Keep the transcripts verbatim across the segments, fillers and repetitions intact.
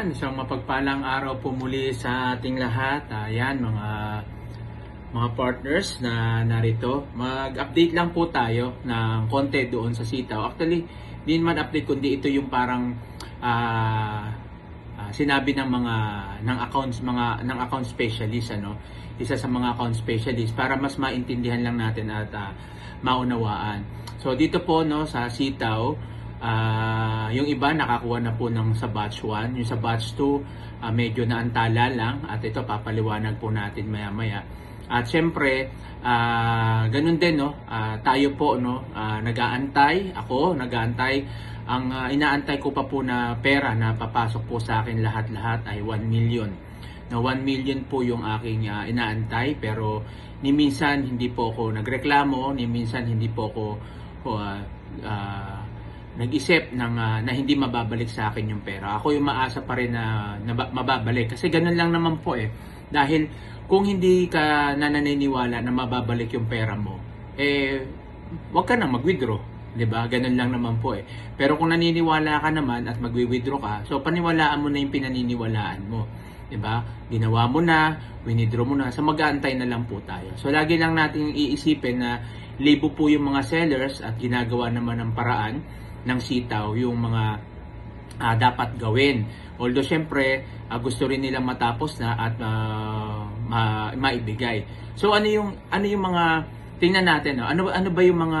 Ayan, isang mapagpalang araw po muli sa ating lahat. Ayan, mga mga partners na narito. Mag-update lang po tayo ng konti doon sa sitaw. Actually, di naman update kundi ito yung parang uh, uh, sinabi ng mga ng accounts mga ng account specialist, ano. Isa sa mga account specialist para mas maintindihan lang natin at uh, maunawaan. So dito po, no, sa sitaw, Uh, yung iba nakakuha na po ng sa batch one, yung sa batch two uh, medyo naantala lang, at ito papaliwanag po natin maya maya. At syempre uh, ganun din, no, uh, tayo po, no, uh, nag-aantay, ako nag-aantay, ang uh, inaantay ko pa po na pera na papasok po sa akin lahat-lahat ay one million. Na one million po yung aking uh, inaantay, pero ni minsan hindi po ako nagreklamo, ni minsan hindi po ako uh, uh, nag-isip ng, uh, na hindi mababalik sa akin yung pera. Ako yung maasa pa rin na, na mababalik. Kasi ganun lang naman po eh. Dahil kung hindi ka nananiniwala na mababalik yung pera mo, eh, wag ka nang mag-withdraw. Diba? Ganun lang naman po eh. Pero kung naniniwala ka naman at mag-withdraw ka, so paniwalaan mo na yung pinaniniwalaan mo. Diba? Ginawa mo na, winidraw mo na, so mag-aantay na lang po tayo. So lagi lang natin iisipin na libo po yung mga sellers at ginagawa naman ng paraan ng sitaw yung mga uh, dapat gawin. Although syempre uh, gusto rin nilang matapos na at uh, ma maibigay. So ano yung ano yung mga tingnan natin, no? Ano ano ba yung mga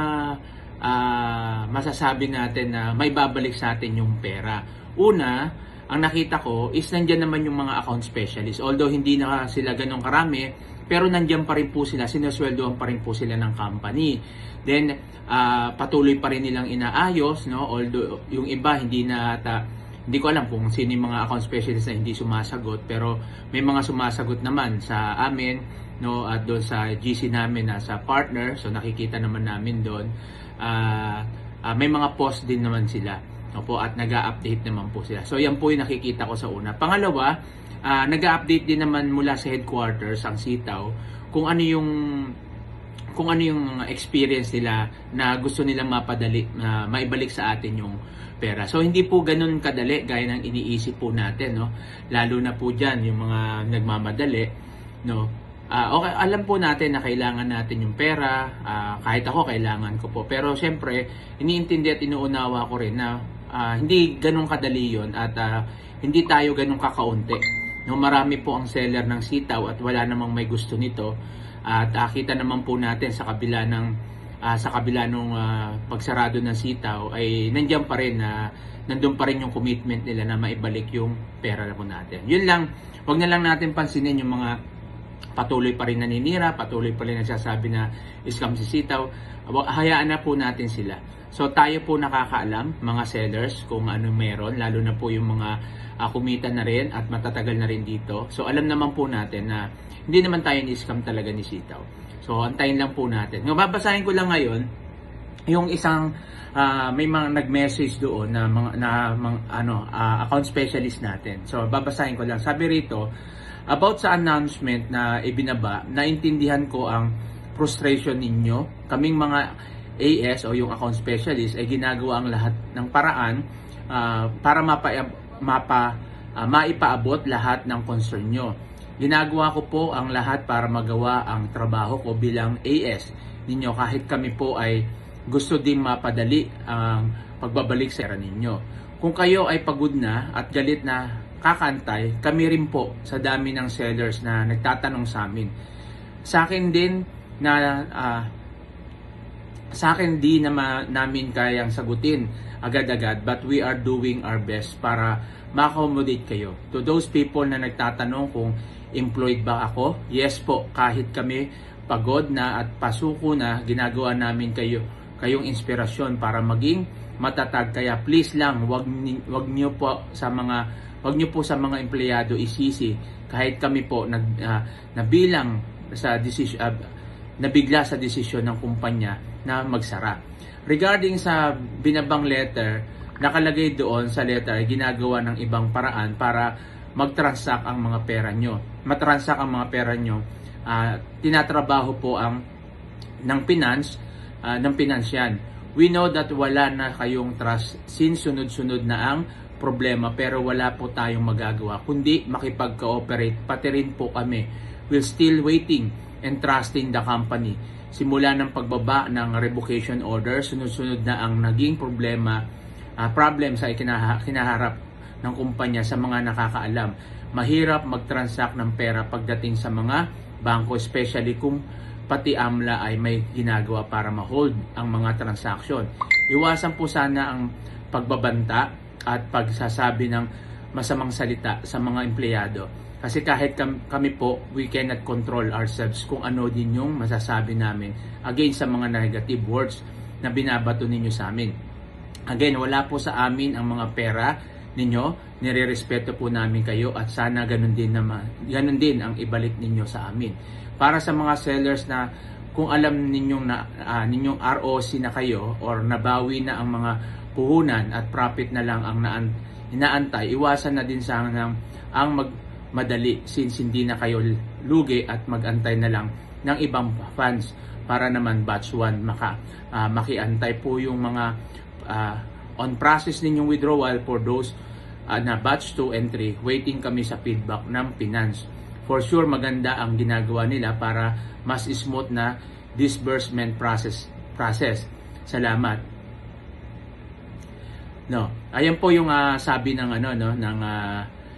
uh, masasabi natin na may babalik sa atin yung pera? Una, ang nakita ko is nandiyan naman yung mga account specialist. Although hindi na sila ganun karami, pero nandiyan pa rin po sila, sinusweldohan pa rin po sila ng company. Then, uh, patuloy pa rin nilang inaayos, no? Although yung iba hindi na, ta, hindi ko alam kung sino yung mga account specialist na hindi sumasagot, pero may mga sumasagot naman sa amin, no? At doon sa G C namin na sa partner, so nakikita naman namin doon. Uh, uh, may mga post din naman sila. Opo, at nag-a-update naman po sila. So yan po yung nakikita ko sa una. Pangalawa, uh, nag-a-update din naman mula sa headquarters ang sitaw kung ano yung kung ano yung experience nila na gusto nilang mapadali, na uh, maibalik sa atin yung pera. So hindi po ganoon kadali gaya ng iniisip po natin, no. Lalo na po diyan yung mga nagmamadali, no. Uh, okay, alam po natin na kailangan natin yung pera, uh, kahit ako kailangan ko po. Pero syempre, iniintindi at inuunawa ko rin na uh, hindi ganun kadali yun at uh, hindi tayo ganun kakaunti. No, marami po ang seller ng sitaw at wala namang may gusto nito. At uh, kita naman po natin sa kabila ng uh, sa kabila ng uh, pagsarado ng sitaw ay nandiyan pa rin na uh, nandun pa rin yung commitment nila na maibalik yung pera na po natin. Yun lang, wag na lang natin pansinin yung mga patuloy pa rin naninira, patuloy pa rin nagsasabi na scam si sitaw. Hayaan na po natin sila. So tayo po nakakaalam, mga sellers, kung ano meron, lalo na po yung mga uh, kumita na rin at matatagal na rin dito. So alam naman po natin na hindi naman tayo ni-scam talaga ni sitaw. So antayin lang po natin. Ngayon, babasahin ko lang ngayon yung isang uh, may mga nag-message doon na mga na mga, ano uh, account specialist natin. So babasahin ko lang. Sabi rito, about sa announcement na ibinaba, naintindihan ko ang frustration ninyo. Kaming mga A S o yung account specialist ay ginagawa ang lahat ng paraan uh, para mapa, mapa, uh, maipaabot lahat ng concern nyo. Ginagawa ko po ang lahat para magawa ang trabaho ko bilang A S ninyo, kahit kami po ay gusto ding mapadali ang pagbabalik sa pera ninyo. Kung kayo ay pagod na at galit na kakantay, kami rin po sa dami ng sellers na nagtatanong sa amin. Sa akin din na uh, sa akin di na ma, namin kayang sagutin agad-agad, but we are doing our best para ma-accommodate kayo. To those people na nagtatanong kung employed ba ako, yes po, kahit kami pagod na at pasuko na, ginagawa namin kayo kayong inspirasyon para maging matatag. Kaya please lang, wag wag niyo po sa mga wag niyo po sa mga empleyado isisi, kahit kami po nag uh, nabilang sa decision uh, nabigla sa desisyon ng kumpanya na magsara. Regarding sa binabang letter, nakalagay doon sa letter ay ginagawa ng ibang paraan para mag-transact ang mga pera nyo. Matransact ang mga pera nyo. Uh, tinatrabaho po ang ng finance, uh, ng finansyan. We know that wala na kayong trust since sunod-sunod na ang problema pero wala po tayong magagawa kundi makipag-cooperate. Pati rin po kami. We're still waiting and trusting the company. Simula ng pagbaba ng revocation order, sunod-sunod na ang naging problema, uh, problem sa ikinaha, kinaharap ng kumpanya sa mga nakakaalam. Mahirap mag-transact ng pera pagdating sa mga bangko, especially kung pati AMLA ay may ginagawa para ma-hold ang mga transaksyon. Iwasan po sana ang pagbabanta at pagsasabi ng masamang salita sa mga empleyado. Kasi kahit kami po, we cannot control ourselves kung ano din yung masasabi namin against sa mga negative words na binabato ninyo sa amin. Again, wala po sa amin ang mga pera ninyo, nirerespeto po namin kayo at sana ganun din, naman, ganun din ang ibalik ninyo sa amin. Para sa mga sellers na kung alam ninyong, na, uh, ninyong R O C na kayo or nabawi na ang mga puhunan at profit na lang ang naan, inaantay, iwasan na din sana ng, ang magmadali since hindi na kayo lugi at magantay na lang ng ibang funds para naman batch one maka, uh, makiantay po yung mga uh, on process ninyong withdrawal for those uh, na batch two and three, waiting kami sa feedback ng finance. For sure maganda ang ginagawa nila para mas smooth na disbursement process. process. Salamat. No, ayan po yung uh, sabi ng ano no ng uh,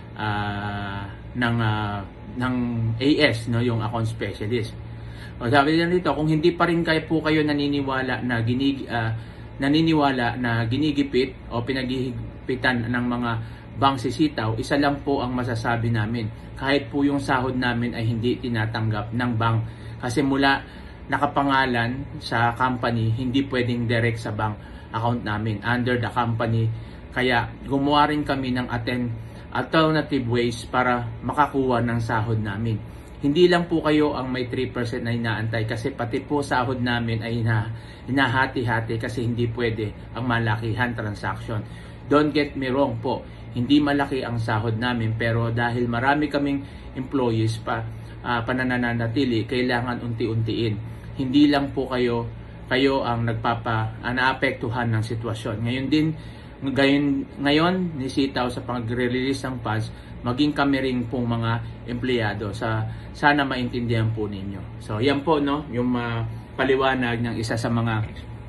uh, ng uh, ng A S no, yung account specialist. O sabi niya dito, kung hindi pa rin kayo po kayo naniniwala na ginig uh, naniniwala na ginigipit o pinaghihipitan ng mga bank sisitaw, isa lang po ang masasabi namin. Kahit po yung sahod namin ay hindi tinatanggap ng bank kasi mula nakapangalan sa company, hindi pwedeng direct sa bank account namin under the company. Kaya gumawa rin kami ng alternative ways para makakuha ng sahod namin. Hindi lang po kayo ang may three percent na inaantay kasi pati po sahod namin ay hinahati-hati kasi hindi pwede ang malakihan transaction. Don't get me wrong po, hindi malaki ang sahod namin pero dahil marami kaming employees pa uh, panananatili, kailangan unti-untiin. Hindi lang po kayo kayo ang nagpapa uh, naapektuhan ng sitwasyon. Ngayon din ngayon ngayon ni Sitaw sa pagre-release ng funds, maging kami rin pong mga empleyado sa sana maintindihan po ninyo. So yan po no yung uh, paliwanag ng isa sa mga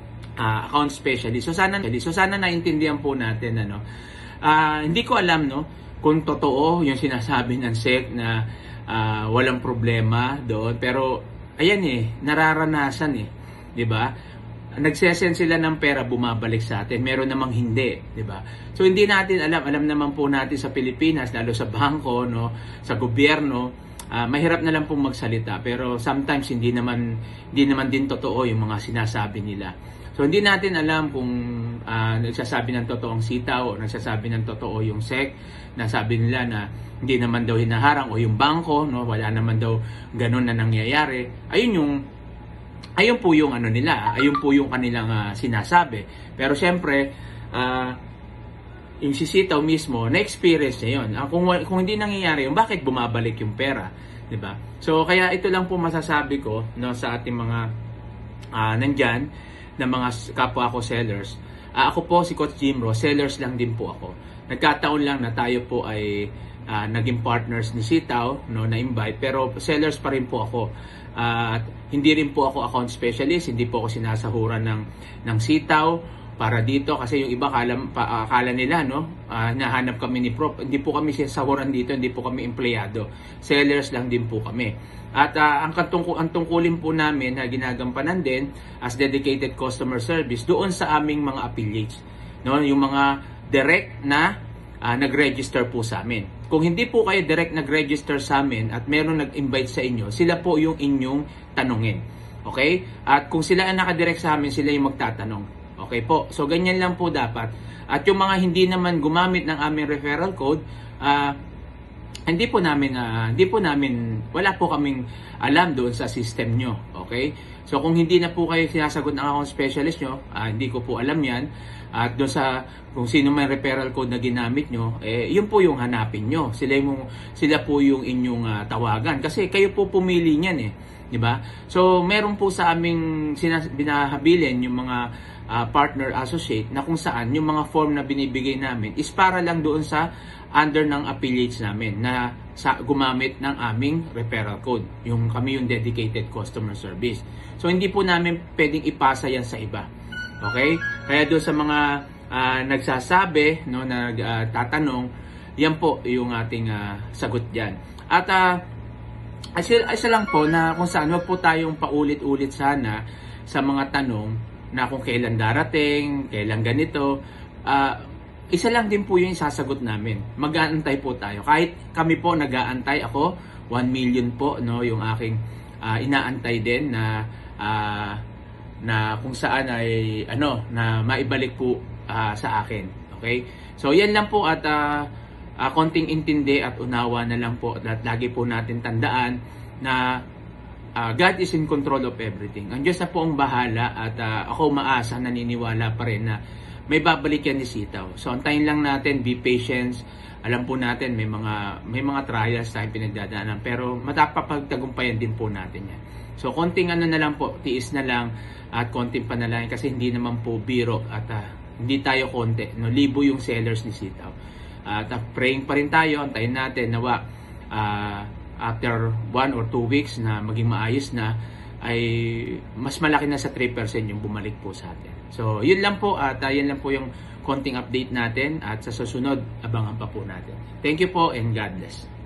uh, account specialist. So sana so sana naintindihan po natin ano. Uh, hindi ko alam no kung totoo yung sinasabi ng S E C na uh, walang problema doon, pero ayan eh nararanasan eh, 'di ba? Nagsesend sila ng pera, bumabalik sa atin. Meron namang hindi, 'di ba? So hindi natin alam, alam naman po natin sa Pilipinas, lalo sa bangko, no, sa gobyerno, uh, mahirap na lang pong magsalita, pero sometimes hindi naman hindi naman din totoo yung mga sinasabi nila. So hindi natin alam kung uh, nagsasabi ng totoong Sitaw o nagsasabi ng totoo yung S E C, na sabi nila na hindi naman daw hinaharang, o yung bangko, no, wala naman daw ganun na nangyayari. Ayun yung Ayun po yung ano nila, ayun po yung kanilang uh, sinasabi. Pero siyempre, uh, yung sisitaw mismo, na-experience niya yun. Uh, kung, kung hindi nangyayari yung bakit bumabalik yung pera, di ba? So, kaya ito lang po masasabi ko no, sa ating mga uh, nandyan, na mga kapwa ko sellers. Uh, ako po, si Coach Jimro, sellers lang din po ako. Nagkataon lang na tayo po ay uh, naging partners ni Sitaw, no, na-invite, pero sellers pa rin po ako. At uh, hindi rin po ako account specialist, hindi po ako sinasahuran ng ng Sitaw para dito kasi yung iba kala, pa, akala nila no, uh, nahanap kami ni Prof. Hindi po kami sinasahuran dito, hindi po kami empleyado. Sellers lang din po kami. At uh, ang katungkul ang tungkulin po namin na ginagampanan din as dedicated customer service doon sa aming mga affiliates, no, yung mga direct na uh, nag-register po sa amin. Kung hindi po kayo direct nag-register sa amin at meron nag-invite sa inyo, sila po yung inyong tanungin. Okay? At kung sila ang nakadirect sa amin, sila yung magtatanong. Okay po? So, ganyan lang po dapat. At yung mga hindi naman gumamit ng aming referral code, uh, hindi po namin, uh, hindi po namin, wala po kaming alam doon sa system nyo. Okay? So, kung hindi na po kayo sinasagot ng account specialist nyo, uh, hindi ko po alam yan. At doon sa kung sino may referral code na ginamit nyo, eh, yun po yung hanapin nyo. Sila, yung, sila po yung inyong uh, tawagan. Kasi kayo po pumili niyan eh. Diba? So, meron po sa aming sinas- binahabilin yung mga uh, partner associate na kung saan yung mga form na binibigay namin is para lang doon sa under ng affiliates namin na sa gumamit ng aming referral code. Yung kami yung dedicated customer service. So hindi po namin pwedeng ipasa yan sa iba. Okay? Kaya doon sa mga uh, nagsasabi, no, nagtatanong, uh, yan po yung ating uh, sagot diyan. At uh, isa, isa lang po na kung saan wag po tayong paulit-ulit sana sa mga tanong na kung kailan darating, kailan ganito. Uh, isa lang din po yung sasagot namin. Mag-aantay po tayo. Kahit kami po nag-aantay, ako one million po, no, yung aking uh, inaantay din na uh, na kung saan ay ano na maibalik po uh, sa akin. Okay? So yan lang po at uh, uh, konting intindi at unawa na lang po at lagi po natin tandaan na uh, God is in control of everything. Ang Diyos na po ang bahala at uh, ako maasa, naniniwala pa rin na may babalik yan ni Sitaw. So antayin lang natin, be patient. Alam po natin may mga may mga trials tayong pinagdadaanan pero matapapagtagumpayan din po natin yan. So konting ano na lang po, tiis na lang at konting panalangin kasi hindi naman po biro at uh, hindi tayo konti. No? Libo yung sellers ni Sitaw. At uh, praying pa rin tayo, antayin natin nawa uh, after one or two weeks na maging maayos na ay mas malaki na sa three percent yung bumalik po sa atin. So yun lang po at uh, yun lang po yung konting update natin at sa susunod abangan pa po natin. Thank you po and God bless.